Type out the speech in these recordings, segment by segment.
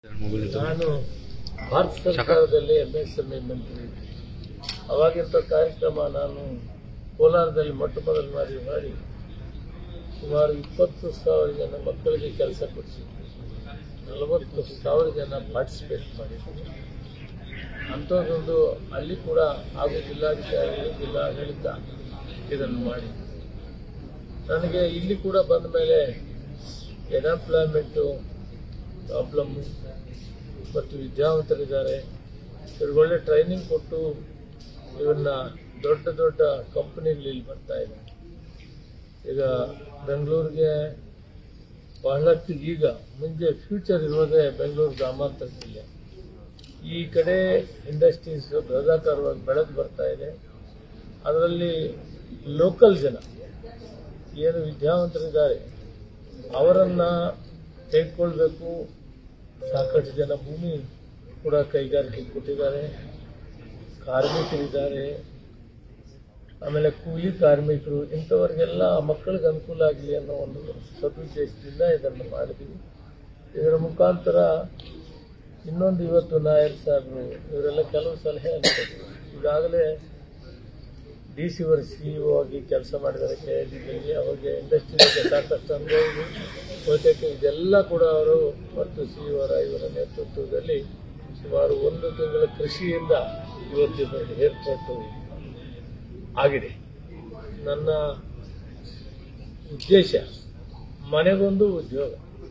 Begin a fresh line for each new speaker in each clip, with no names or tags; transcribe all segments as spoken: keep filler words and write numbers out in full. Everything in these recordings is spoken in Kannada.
ನಾನು ಭಾರತ ಸರ್ಕಾರದಲ್ಲಿ ಎಂಎಸ್ಎಂಇ ಮಂತ್ರಿ ಅವಾಗಿಂತ ಕಾರ್ಯಕ್ರಮ ನಾನು ಕೋಲಾರದಲ್ಲಿ ಮೊಟ್ಟ ಮೊದಲ ಬಾರಿ ಮಾಡಿ ಸುಮಾರು ಇಪ್ಪತ್ತು ಸಾವಿರ ಜನ ಮಕ್ಕಳಿಗೆ ಕೆಲಸ ಕೊಡಿಸಿದ್ವಿ. ನಲವತ್ತು ಸಾವಿರ ಜನ ಪಾರ್ಟಿಸಿಪೇಟ್ ಮಾಡಿದ್ವಿ. ಅಂಥದ್ದೊಂದು ಅಲ್ಲಿ ಕೂಡ ಹಾಗೂ ಜಿಲ್ಲಾಧಿಕಾರಿ ಜಿಲ್ಲಾಡಳಿತ ಇದನ್ನು ಮಾಡಿ ನನಗೆ ಇಲ್ಲಿ ಕೂಡ ಬಂದ ಮೇಲೆ ಅನ್ಎಂಪ್ಲಾಯ್ಮೆಂಟು ಪ್ರಾಬ್ಲಮ್ಮು ಮತ್ತು ವಿದ್ಯಾವಂತರಿದ್ದಾರೆ, ಇವ್ರಿಗೆ ಒಳ್ಳೆ ಟ್ರೈನಿಂಗ್ ಕೊಟ್ಟು ಇವನ್ನ ದೊಡ್ಡ ದೊಡ್ಡ ಕಂಪನಿಗಳು ಇಲ್ಲಿ ಬರ್ತಾ ಇದೆ. ಈಗ ಬೆಂಗಳೂರಿಗೆ ಬಹಳಷ್ಟು ಈಗ ಮುಂದೆ ಫ್ಯೂಚರ್ ಇರೋದೇ ಬೆಂಗಳೂರು ಗ್ರಾಮಾಂತರ ಜಿಲ್ಲೆ. ಈ ಕಡೆ ಇಂಡಸ್ಟ್ರೀಸ್ ಬೃಹದಾಕಾರವಾಗಿ ಬೆಳೆದು ಬರ್ತಾ ಇದೆ. ಅದರಲ್ಲಿ ಲೋಕಲ್ ಜನ ಏನು ವಿದ್ಯಾವಂತರಿದ್ದಾರೆ ಅವರನ್ನ ತೆಗೆದುಕೊಳ್ಬೇಕು. ಸಾಕಷ್ಟು ಜನ ಭೂಮಿ ಕೂಡ ಕೈಗಾರಿಕೆ ಕೊಟ್ಟಿದ್ದಾರೆ, ಕಾರ್ಮಿಕರಿದ್ದಾರೆ, ಆಮೇಲೆ ಕೂಲಿ ಕಾರ್ಮಿಕರು, ಇಂಥವ್ರಿಗೆಲ್ಲ ಮಕ್ಕಳಿಗೆ ಅನುಕೂಲ ಆಗಲಿ ಅನ್ನೋ ಒಂದು ಸದುದ್ದೇಶದಿಂದ ಇದನ್ನು ಮಾಡಿದ್ವಿ. ಇದರ ಮುಖಾಂತರ ಇನ್ನೊಂದು ಇವತ್ತು ನಾಯಕ್ ಸಾಹೇಬರು ಇವರೆಲ್ಲ ಕೆಲವು ಸಲಹೆ ಅನ್ಕೊಳ್ತೀವಿ. ಈಗಾಗಲೇ ಡಿ ಸಿ ಅವರು ಸಿಇಒ ಆಗಿ ಕೆಲಸ ಮಾಡಿದ್ದಾರೆ ಕೆ ಐ ಡಿಯಲ್ಲಿ. ಅವರಿಗೆ ಇಂಡಸ್ಟ್ರಿಗೆ ಸಾಕಷ್ಟು ಅನುಭವ ಇದೆ. ಬಹುತೇಕ ಇದೆಲ್ಲ ಕೂಡ ಅವರು ಮತ್ತು ಸಿಇಒರ ಇವರ ನೇತೃತ್ವದಲ್ಲಿ ಸುಮಾರು ಒಂದು ತಿಂಗಳ ಕೃಷಿಯಿಂದ ಇವತ್ತಿನ ಏರ್ಪೋರ್ಟ್ ಆಗಿದೆ. ನನ್ನ ಉದ್ದೇಶ ಮನೆಗೊಂದು ಉದ್ಯೋಗ.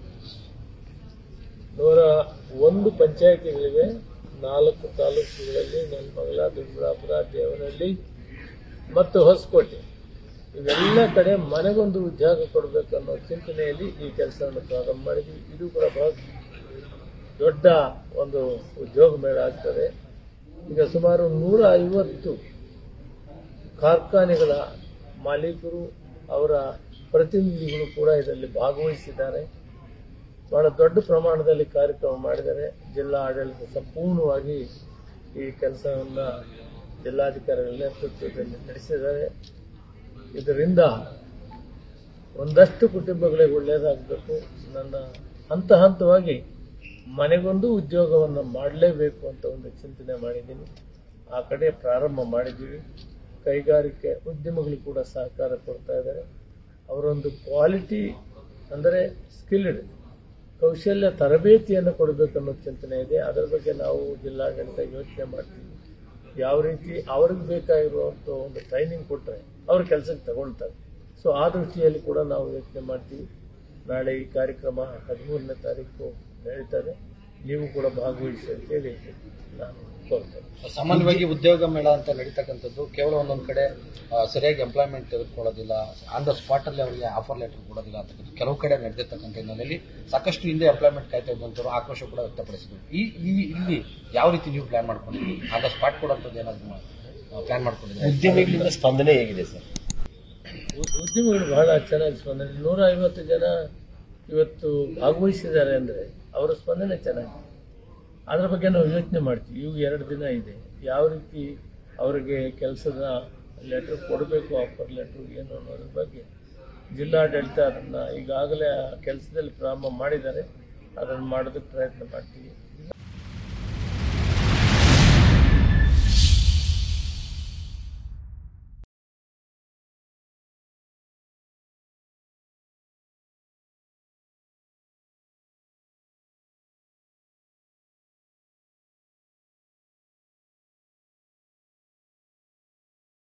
ನೂರ ಒಂದು ಪಂಚಾಯಿತಿಗಳಿವೆ, ನಾಲ್ಕು ತಾಲೂಕುಗಳಲ್ಲಿ ನೆಲಮಂಗಲ, ದುರ್ಗಾಪುರ, ದೇವನಹಳ್ಳಿ ಮತ್ತು ಹೊಸಕೋಟೆ, ಇವೆಲ್ಲ ಕಡೆ ಮನೆಗೊಂದು ಉದ್ಯೋಗ ಕೊಡಬೇಕು ಅನ್ನೋ ಚಿಂತನೆಯಲ್ಲಿ ಈ ಕೆಲಸವನ್ನು ಪ್ರಾರಂಭ ಮಾಡಿದ್ವಿ. ಇದು ಕೂಡ ಬಹಳ ದೊಡ್ಡ ಒಂದು ಉದ್ಯೋಗ ಮೇಳ ಆಗ್ತದೆ. ಈಗ ಸುಮಾರು ನೂರ ಐವತ್ತು ಕಾರ್ಖಾನೆಗಳ ಮಾಲೀಕರು ಅವರ ಪ್ರತಿನಿಧಿಗಳು ಕೂಡ ಇದರಲ್ಲಿ ಭಾಗವಹಿಸಿದ್ದಾರೆ. ಬಹಳ ದೊಡ್ಡ ಪ್ರಮಾಣದಲ್ಲಿ ಕಾರ್ಯಕ್ರಮ ಮಾಡಿದ್ದಾರೆ. ಜಿಲ್ಲಾ ಆಡಳಿತ ಸಂಪೂರ್ಣವಾಗಿ ಈ ಕೆಲಸವನ್ನು ಜಿಲ್ಲಾಧಿಕಾರಿಗಳ ನೇತೃತ್ವದಲ್ಲಿ ನಡೆಸಿದ್ದಾರೆ. ಇದರಿಂದ ಒಂದಷ್ಟು ಕುಟುಂಬಗಳಿಗೆ ಒಳ್ಳೆಯದಾಗಬೇಕು. ನನ್ನ ಹಂತ ಹಂತವಾಗಿ ಮನೆಗೊಂದು ಉದ್ಯೋಗವನ್ನು ಮಾಡಲೇಬೇಕು ಅಂತ ಒಂದು ಚಿಂತನೆ ಮಾಡಿದ್ದೀನಿ. ಆ ಕಡೆ ಪ್ರಾರಂಭ ಮಾಡಿದ್ದೀವಿ. ಕೈಗಾರಿಕೆ ಉದ್ಯಮಗಳು ಕೂಡ ಸಹಕಾರ ಕೊಡ್ತಾ ಇದ್ದಾರೆ. ಅವರೊಂದು ಕ್ವಾಲಿಟಿ ಅಂದರೆ ಸ್ಕಿಲ್ಡ್ ಕೌಶಲ್ಯ ತರಬೇತಿಯನ್ನು ಕೊಡಬೇಕನ್ನೋ ಚಿಂತನೆ ಇದೆ. ಅದರ ಬಗ್ಗೆ ನಾವು ಜಿಲ್ಲಾಡಳಿತ ಯೋಚನೆ ಮಾಡ್ತೀವಿ. ಯಾವ ರೀತಿ ಅವ್ರಿಗೆ ಬೇಕಾಗಿರುವಂಥ ಒಂದು ಟ್ರೈನಿಂಗ್ ಕೊಟ್ಟರೆ ಅವ್ರ ಕೆಲಸಕ್ಕೆ ತಗೊಳ್ತಾರೆ. ಸೊ ಆ ದೃಷ್ಟಿಯಲ್ಲಿ ಕೂಡ ನಾವು ಯೋಚನೆ ಮಾಡ್ತೀವಿ. ನಾಳೆ ಈ ಕಾರ್ಯಕ್ರಮ ಹದಿಮೂರನೇ ತಾರೀಕು ನಡೀತದೆ. ನೀವು ಕೂಡ ಭಾಗವಹಿಸಿ ಅಂತೇಳಿ ನಾನು ಕೋರ್ತೇನೆ.
ಸಾಮಾನ್ಯವಾಗಿ ಉದ್ಯೋಗ ಮೇಳ ಅಂತ ನಡೀತಕ್ಕಂಥದ್ದು ಕೇವಲ ಒಂದೊಂದು ಕಡೆ ಸರಿಯಾಗಿ ಎಂಪ್ಲಾಯ್ಮೆಂಟ್ ತೆಗೆದುಕೊಳ್ಳೋದಿಲ್ಲ, ಆನ್ ದ ಸ್ಪಾಟ್ ಅಲ್ಲಿ ಅವರಿಗೆ ಆಫರ್ ಲೆಟರ್ ಕೊಡೋದಿಲ್ಲ ಅಂತಕ್ಕಂಥ ಕೆಲವು ಕಡೆ ನಡೆದಿರ್ತಕ್ಕಂಥ ಹಿನ್ನೆಲೆಯಲ್ಲಿ ಸಾಕಷ್ಟು ಹಿಂದೆ ಎಂಪ್ಲಾಯ್ಮೆಂಟ್ ಕಾಯ್ತಾ ಇದ್ದಂಥವ್ರು ಆಕ್ರೋಶ ಕೂಡ ವ್ಯಕ್ತಪಡಿಸಿದ್ರು. ಈ ಇಲ್ಲಿ ಯಾವ ರೀತಿ ನೀವು ಪ್ಲಾನ್ ಮಾಡ್ಕೊಂಡಿದ್ದೀರಿ? ಆನ್ ದ ಸ್ಪಾಟ್ ಕೊಡುವಂಥದ್ದು ಏನಾದ್ರು ಪ್ಲಾನ್ ಮಾಡ್ಕೊಂಡಿದ್ದೀರಿ?
ಉದ್ಯಮಿಗಳಿಂದ ಸ್ಪಂದನೆ ಹೇಗಿದೆ ಸರ್?
ಉದ್ಯಮಿಗಳು ಬಹಳ ಚೆನ್ನಾಗಿ ಸ್ಪಂದನೆ. ನೂರ ಐವತ್ತು ಜನ ಇವತ್ತು ಭಾಗವಹಿಸಿದ್ದಾರೆ ಅಂದರೆ ಅವರ ಸ್ಪಂದನೆ ಚೆನ್ನಾಗಿದೆ. ಅದರ ಬಗ್ಗೆ ನಾವು ಯೋಚನೆ ಮಾಡ್ತೀವಿ. ಇವು ಎರಡು ದಿನ ಇದೆ, ಯಾವ ರೀತಿ ಅವರಿಗೆ ಕೆಲಸದ ಲೆಟರ್ ಕೊಡಬೇಕು, ಆಫರ್ ಲೆಟರ್ ಏನು ಅನ್ನೋದ್ರ ಬಗ್ಗೆ ಜಿಲ್ಲಾಡಳಿತ ಅದನ್ನು ಈಗಾಗಲೇ ಕೆಲಸದಲ್ಲಿ ಪ್ರಾರಂಭ ಮಾಡಿದ್ದಾರೆ. ಅದನ್ನು ಮಾಡೋದಕ್ಕೆ ಪ್ರಯತ್ನ ಮಾಡ್ತೀವಿ.